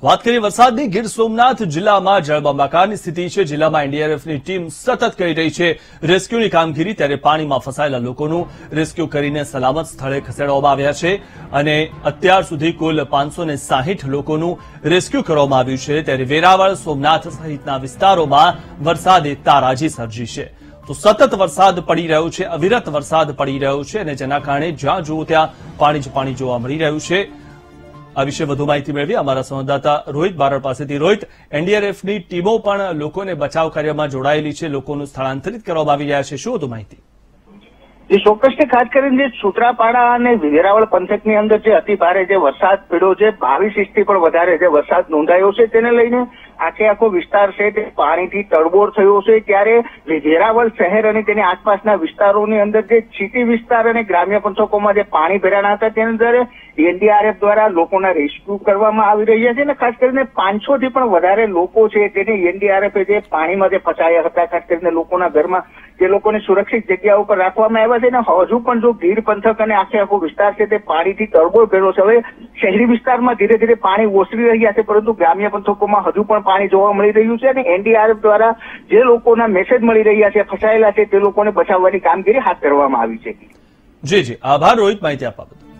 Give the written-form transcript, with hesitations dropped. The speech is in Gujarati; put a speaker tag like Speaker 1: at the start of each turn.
Speaker 1: વાત કરીએ વરસાદની ગીર સોમનાથ જિલ્લામાં જળબંબાકારની સ્થિતિ છે। જિલ્લામાં એનડીઆરએફની ટીમ સતત કરી રહી છે રેસ્ક્યુની કામગીરી, ત્યારે પાણીમાં ફસાયેલા લોકોનું રેસ્ક્યુ કરીને સલામત સ્થળે ખસેડવામાં આવ્યા છે અને અત્યાર સુધી કુલ 560 લોકોનું રેસ્ક્યુ કરવામાં આવ્યું છે। ત્યારે વેરાવળ, સોમનાથ સહિતના વિસ્તારોમાં વરસાદે તારાજી સર્જી છે। તો સતત વરસાદ પડી રહ્યો છે, અવિરત વરસાદ પડી રહ્યો છે અને જેના કારણે જ્યાં જુઓ ત્યાં પાણી જ પાણી જોવા મળી રહ્યું છે। આ વિશે વધુ માહિતી મેળવી અમારા સંવાદદાતા રોહિત બારડ પાસેથી। રોહિત, એનડીઆરએફની ટીમો પણ લોકોને બચાવ કાર્યમાં જોડાયેલી છે, લોકોનું સ્થળાંતરિત કરવામાં આવી રહ્યા છે, શું વધુ માહિતી?
Speaker 2: જે ચોક્કસથી ખાસ કરીને જે સૂત્રાપાડા અને વેરાવળ પંથકની અંદર જે અતિ ભારે જે વરસાદ પડ્યો છે, 22 ઇંચથી પણ વધારે જે વરસાદ નોંધાયો છે, તેને લઈને આખો વિસ્તાર છે તે પાણીથી તળબોળ થયો છે। ત્યારે વેરાવળ શહેર અને તેની આસપાસના વિસ્તારોની અંદર જે સિટી વિસ્તાર અને ગ્રામ્ય પંથકોમાં જે પાણી ભરાણા હતા તેની અંદર એનડીઆરએફ દ્વારા લોકોના રેસ્ક્યુ કરવામાં આવી રહ્યા છે અને ખાસ કરીને 500 થી પણ વધારે લોકો છે તેને એનડીઆરએફે જે પાણીમાં જે ફસાયા હતા, ખાસ કરીને લોકોના ઘરમાં જે લોકોને સુરક્ષિત જગ્યા ઉપર રાખવામાં આવ્યા છે અને હજુ પણ જો ગીર પંથક અને આખો વિસ્તાર છે તે પાણીથી તળબોળ ભર્યો છે। હવે શહેરી વિસ્તારમાં ધીરે ધીરે પાણી ઓસરી રહ્યા છે, પરંતુ ગ્રામ્ય પંથકોમાં હજુ પણ પાણી જોવા મળી રહ્યું છે અને એનડીઆરએફ દ્વારા જે લોકોના મેસેજ મળી રહ્યા છે, ફસાયેલા છે, તે લોકોને બચાવવાની કામગીરી હાથ ધરવામાં આવી છે।
Speaker 1: જી, આભાર રોહિત, માહિતી આપવા બદલ।